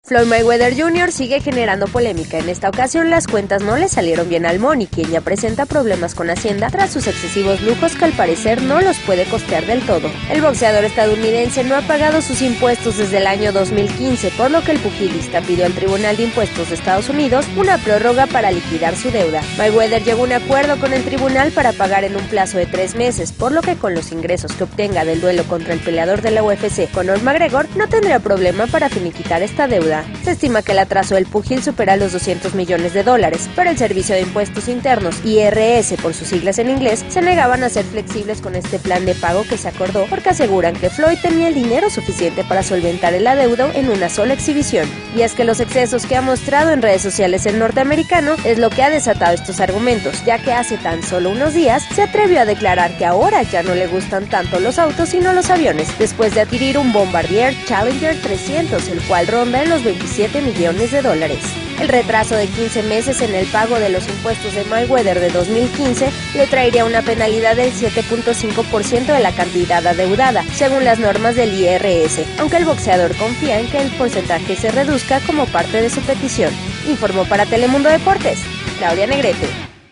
Floyd Mayweather Jr. sigue generando polémica. En esta ocasión las cuentas no le salieron bien al Money, quien ya presenta problemas con Hacienda tras sus excesivos lujos que al parecer no los puede costear del todo. El boxeador estadounidense no ha pagado sus impuestos desde el año 2015, por lo que el pugilista pidió al Tribunal de Impuestos de Estados Unidos una prórroga para liquidar su deuda. Mayweather llegó a un acuerdo con el tribunal para pagar en un plazo de 3 meses, por lo que con los ingresos que obtenga del duelo contra el peleador de la UFC, Conor McGregor, no tendría problema para finiquitar esta deuda. Se estima que el atraso del púgil supera los $200 millones, pero el Servicio de Impuestos Internos, IRS por sus siglas en inglés, se negaban a ser flexibles con este plan de pago que se acordó porque aseguran que Floyd tenía el dinero suficiente para solventar el adeudo en una sola exhibición. Y es que los excesos que ha mostrado en redes sociales el norteamericano es lo que ha desatado estos argumentos, ya que hace tan solo unos días se atrevió a declarar que ahora ya no le gustan tanto los autos sino los aviones, después de adquirir un Bombardier Challenger 300, el cual ronda en los $27 millones. El retraso de 15 meses en el pago de los impuestos de Mayweather de 2015 le traería una penalidad del 7.5% de la cantidad adeudada, según las normas del IRS, aunque el boxeador confía en que el porcentaje se reduzca como parte de su petición. Informó para Telemundo Deportes, Claudia Negrete.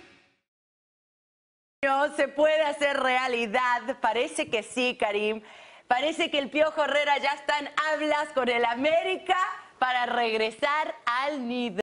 No se puede hacer realidad. Parece que sí, Karim. Parece que el Piojo Herrera ya está en hablas con el América para regresar al nido.